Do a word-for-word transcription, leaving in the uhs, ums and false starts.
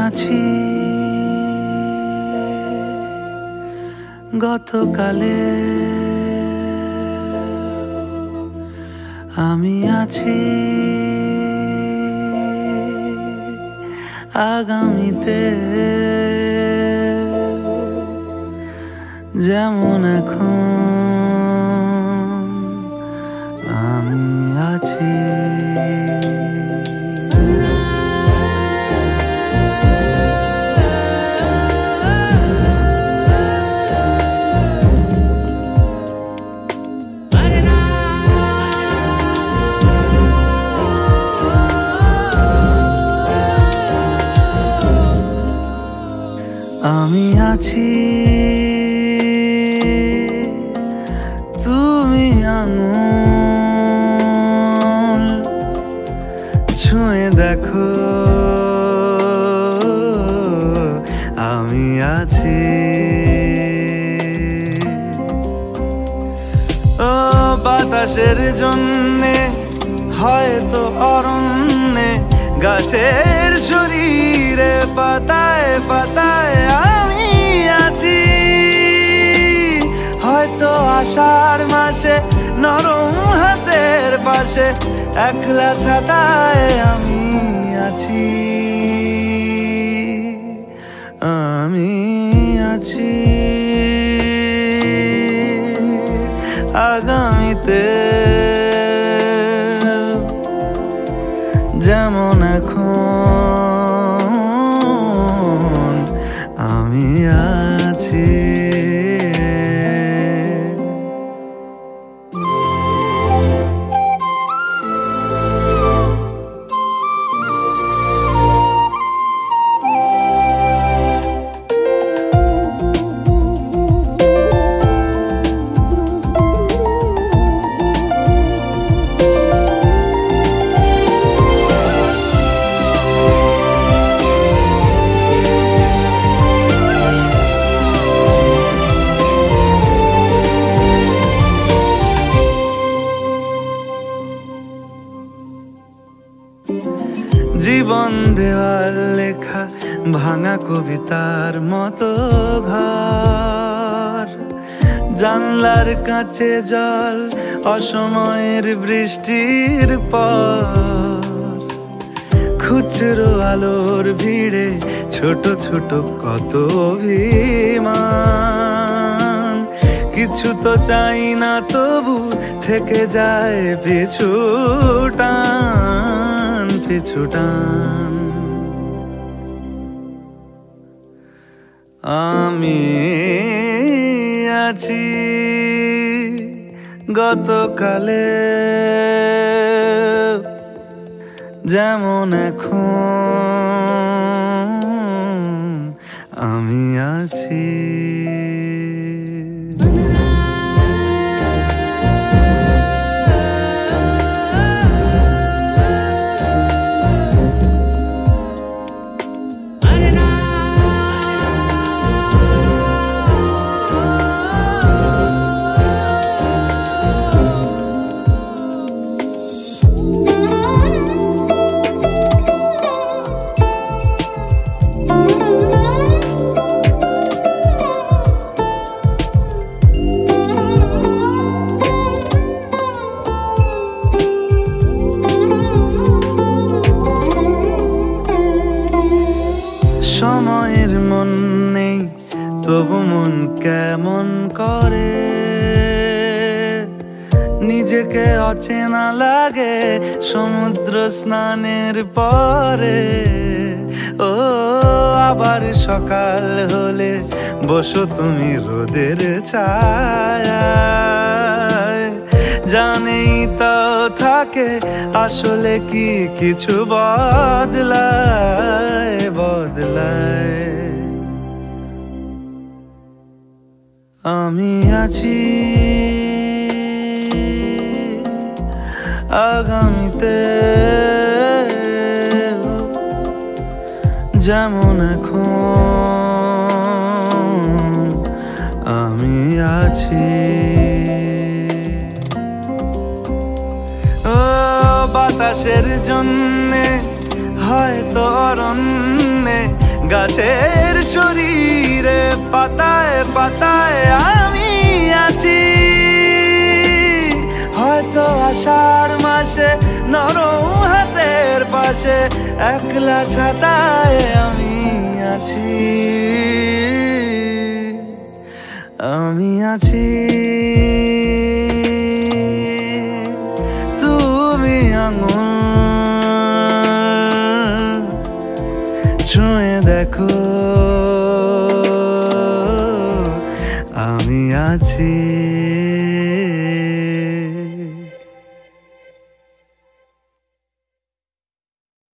আছি গতকালে, আমি আছি আগামীতে, যেমন এখন আমি আছি। আমি আছি তুমি আঙুল ছুঁয়ে দেখো, আমি আছি। ও বাতাসের জন্যে হয়তো অরণ্যে, গাছের শরীরে পাতায় পাতায় আমি আছি। হয়তো আষাঢ় মাসে নরম হাতের পাশে একলা ছাতায় আমি আছি, আমি আছি আগামীতে, যেমন এখন আমি আছি। জীবন দেওয়াল লেখা ভাঙা কবিতার মতো ঘর, জানলার কাছে জল অসময়ের বৃষ্টির পর, খুচরো আলোর ভিড়ে ছোট ছোট কত অভিমান, কিছু তো চাই না তবু থেকে যায় পিছু টান পিছু টান। আমি আছি গতকালে, যেমন এখন আমি আছি। সময়ের মন নেই তবু মন কেমন করে, নিজেকে অচেনা লাগে সমুদ্র স্নানের পরে। ও আবার সকাল হলে বসো তুমি রোদের ছায়ায়, জানেই তাও থাকে আসলে কি কিছু বদলায় বদলায়। আমি আছি আগামীতে, যেমন এখন আমি আছি। ও বাতাসের জন্যে হয়তো অরণ্যে, গাছের শরীরে পাতায় পাতায় আমি আছি। হয়তো আষাঢ় মাসে নরম হাতের পাশে একলা ছাতায় আমি আছি। আমি আছি, তুমি আঙুল ছুঁয়ে দেখো, আমি আছি।